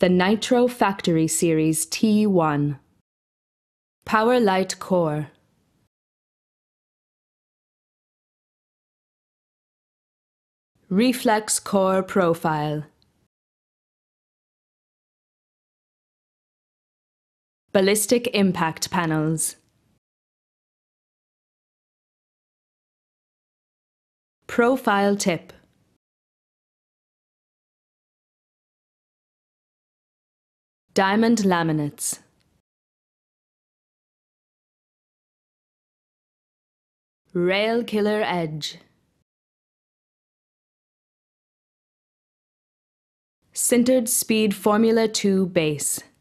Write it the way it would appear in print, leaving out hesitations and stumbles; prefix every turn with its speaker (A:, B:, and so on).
A: The Nitro Factory Series T1. Power Light Core. Reflex Core Profile. Ballistic Impact Panels. Profile Tip. Diamond Laminates. Rail Killer Edge. Sintered Speed Formula 2 Base.